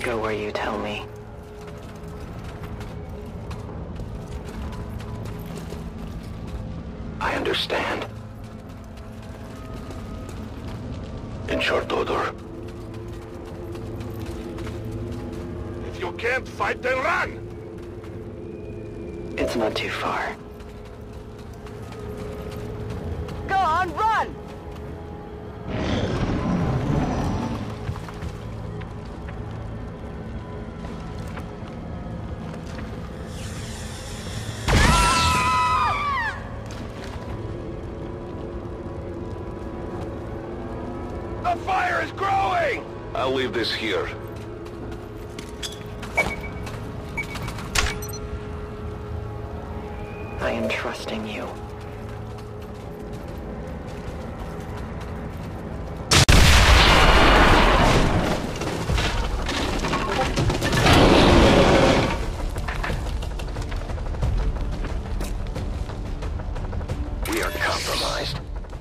go where you tell me. I understand. In short order. If you can't fight, then run! It's not too far. Go on, run! The fire is growing! I'll leave this here. I am trusting you. We are compromised.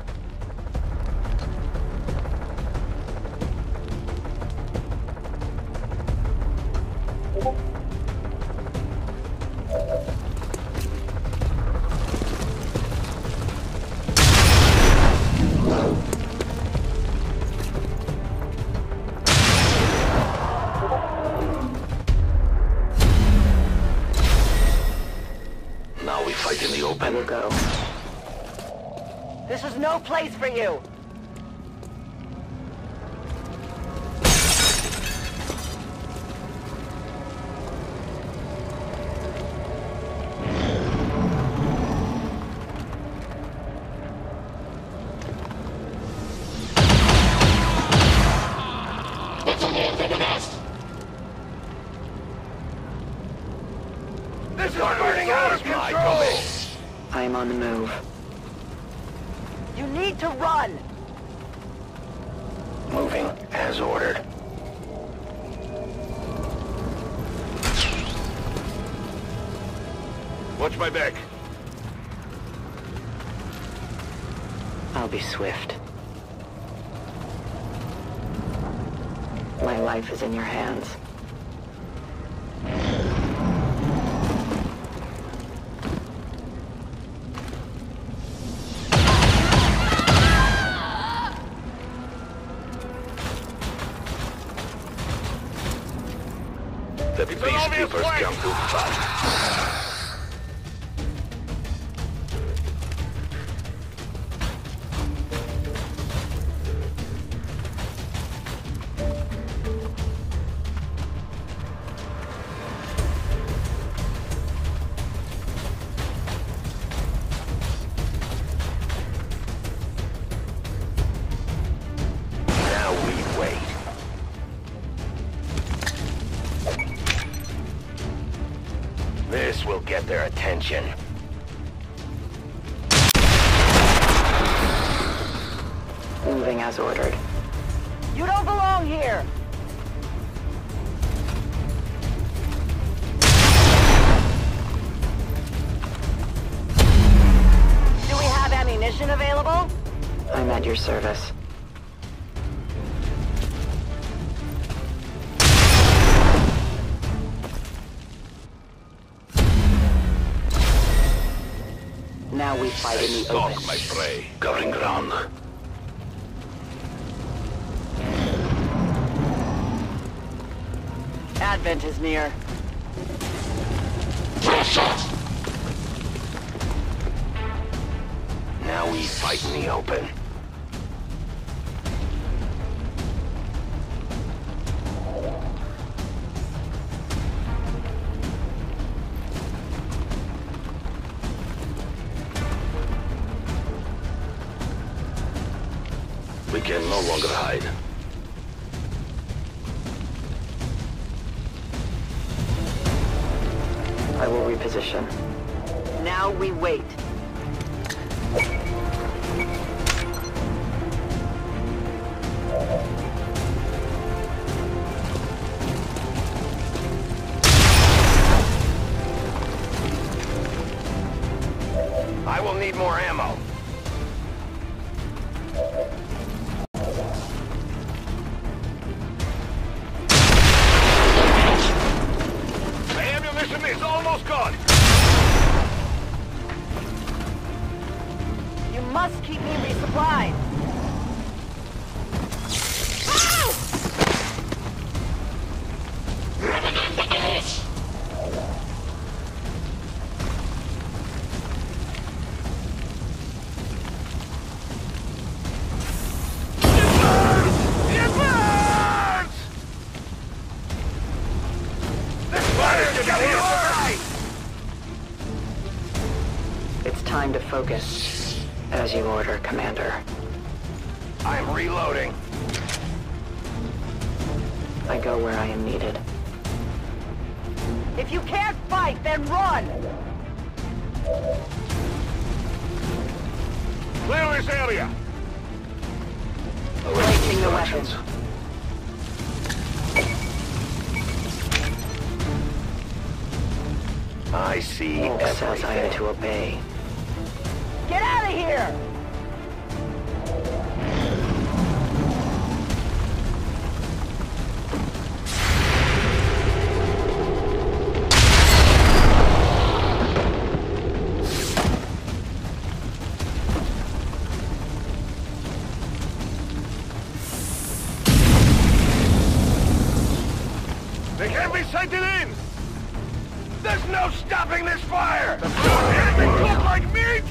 Now we fight in the I open. will go. This is no place for you! This is burning out of control! I am on the move. You need to run! Moving as ordered. Watch my back. I'll be swift. My life is in your hands. The peacekeepers come too fast. Now we wait. This will get their attention. Moving as ordered. You don't belong here! Do we have ammunition available? I'm at your service. Now we fight in the Stalk open. my prey. Covering ground. Advent is near. Now we fight in the open. We can no longer hide. I will reposition. Now we wait. I will need more ammo. Focus. As you order, Commander. I'm reloading. I go where I am needed. If you can't fight, then run! Clear this area. Placing the weapon. I see Volk says I am to obey. Get out of here! They can't be sighted in! There's no stopping this fire! The enemy look like meat!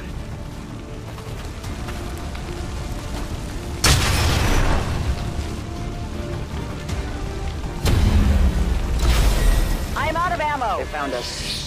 I'm out of ammo! They found us.